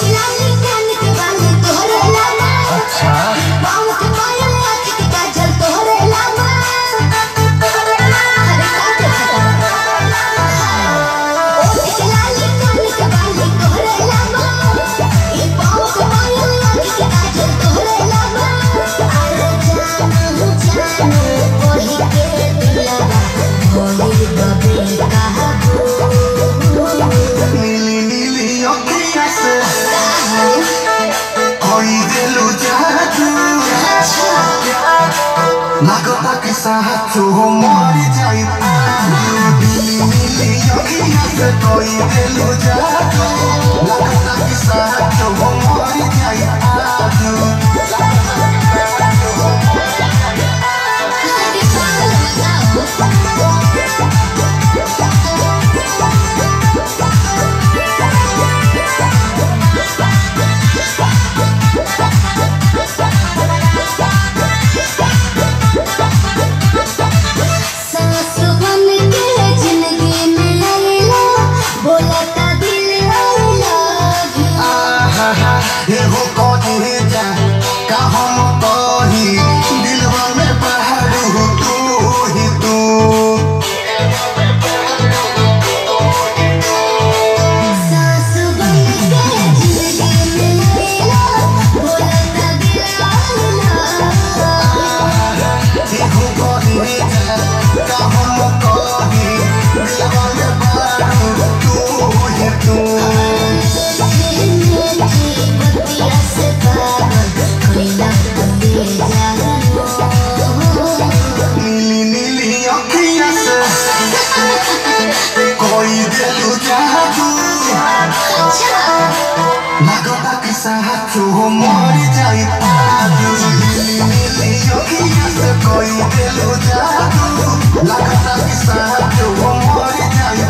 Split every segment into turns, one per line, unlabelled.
लगता कि साचो मर जाई नीली नीली अखियां से कोई दिल जादू लगता कि साचो मर जाई हो कहे जा का हम कही दिलवा में पहाड़ हो तू ही तू
सासु बन के जिंदगी में लेला बोलता दिल
हो कहे जा का हम कही दिलवा में पहाड़ हो तू ही तू नीली नीली अखियां से कोई दिल जादू लगता कि साचो मर जाई नीली नीली अखियां से कोई दिल जादू लगता कि साचो मर जाई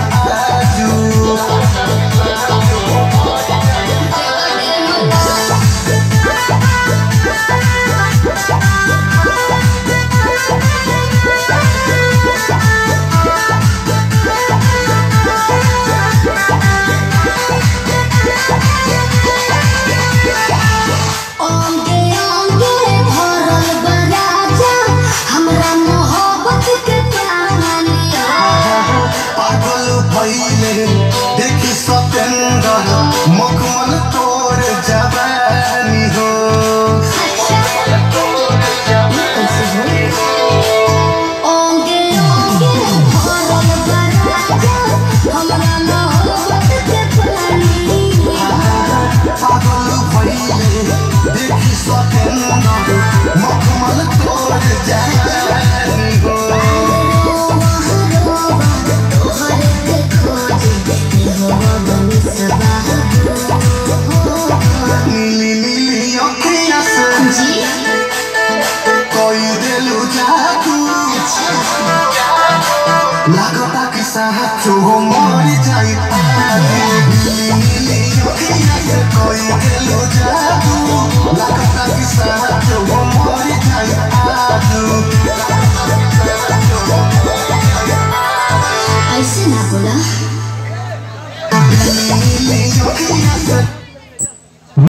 देखी सतेंद्र मखमल